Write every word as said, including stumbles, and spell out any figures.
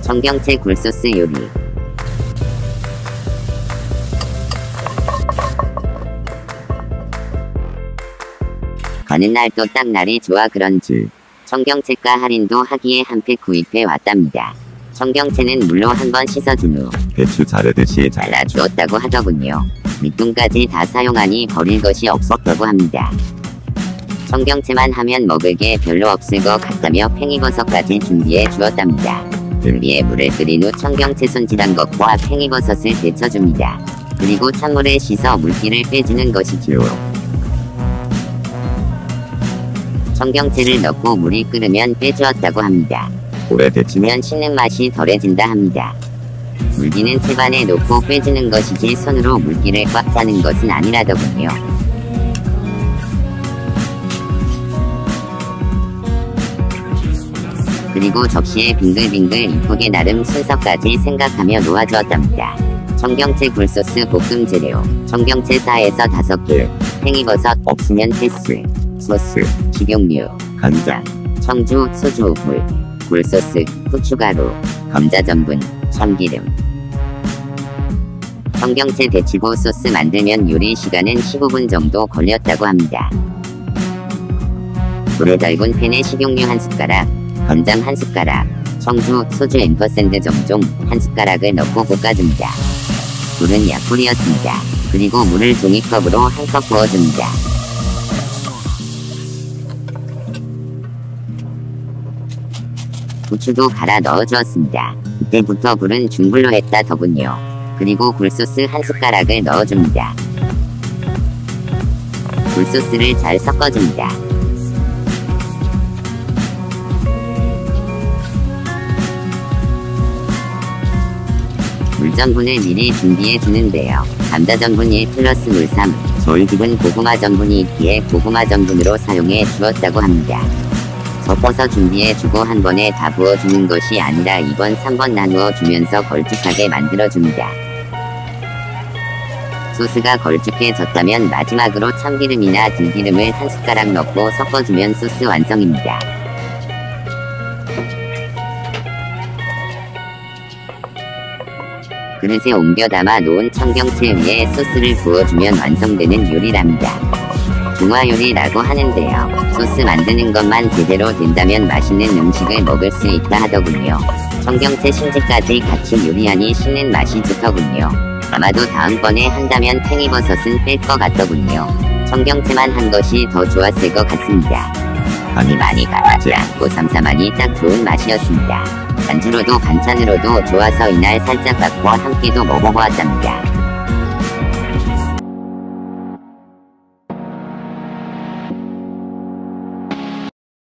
청경채 굴소스 요리. 가는 날 또 딱 날이 좋아 그런지 청경채가 할인도 하기에 한 팩 구입해 왔답니다. 청경채는 물로 한번 씻어준 후 배추 자르듯이 잘라주었다고 하더군요. 밑둥까지 다 사용하니 버릴 것이 없었다고 합니다. 청경채만 하면 먹을 게 별로 없을 것 같다며 팽이버섯까지 준비해 주었답니다. 냄비에 물을 끓인 후 청경채 손질한 것과 팽이버섯을 데쳐줍니다. 그리고 찬물에 씻어 물기를 빼주는 것이지요. 청경채를 넣고 물이 끓으면 빼주었다고 합니다. 오래 데치면 데치면 씹는 맛이 덜해진다 합니다. 물기는 채반에 놓고 빼주는 것이지 손으로 물기를 꽉 짜는 것은 아니라더군요. 그리고 접시에 빙글빙글 이쁘게 나름 순서까지 생각하며 놓아주었답니다. 청경채 굴소스 볶음 재료. 청경채 사에서 다섯 개, 팽이버섯 없으면 패스, 소스, 식용유, 간장, 청주, 소주, 물, 굴소스, 후춧가루, 감자 전분, 참기름. 청경채 데치고 소스 만들면 요리 시간은 십오 분 정도 걸렸다고 합니다. 불을 달군 팬에 식용유 한 숟가락, 간장 한 숟가락, 청주, 소주 앰퍼샌드 정종 한 숟가락을 넣고 볶아줍니다. 불은 약불이었습니다. 그리고 물을 종이컵으로 한 컵 부어줍니다. 부추도 갈아 넣어주었습니다. 그때부터 불은 중불로 했다 더군요. 그리고 굴소스 한 숟가락을 넣어줍니다. 굴소스를 잘 섞어줍니다. 물전분을 미리 준비해 주는데요. 감자 전분 일 플러스 물 삼. 저희 집은 고구마 전분이 있기에 고구마 전분으로 사용해 주었다고 합니다. 섞어서 준비해 주고 한 번에 다 부어주는 것이 아니라 이 번, 삼 번 나누어 주면서 걸쭉하게 만들어 줍니다. 소스가 걸쭉해졌다면 마지막으로 참기름이나 들기름을 한 숟가락 넣고 섞어주면 소스 완성입니다. 그릇에 옮겨 담아 놓은 청경채 위에 소스를 부어주면 완성되는 요리랍니다. 중화요리라고 하는데요. 소스 만드는 것만 제대로 된다면 맛있는 음식을 먹을 수 있다 하더군요. 청경채 심지까지 같이 요리하니 씹는 맛이 좋더군요. 아마도 다음번에 한다면 팽이버섯은 뺄 것 같더군요. 청경채만 한 것이 더 좋았을 것 같습니다. 간이 많이 가지 않고 삼삼하니 딱 좋은 맛이었습니다. 안주로도 반찬으로도 좋아서 이날 살짝 밥과 함께도 먹어보았답니다.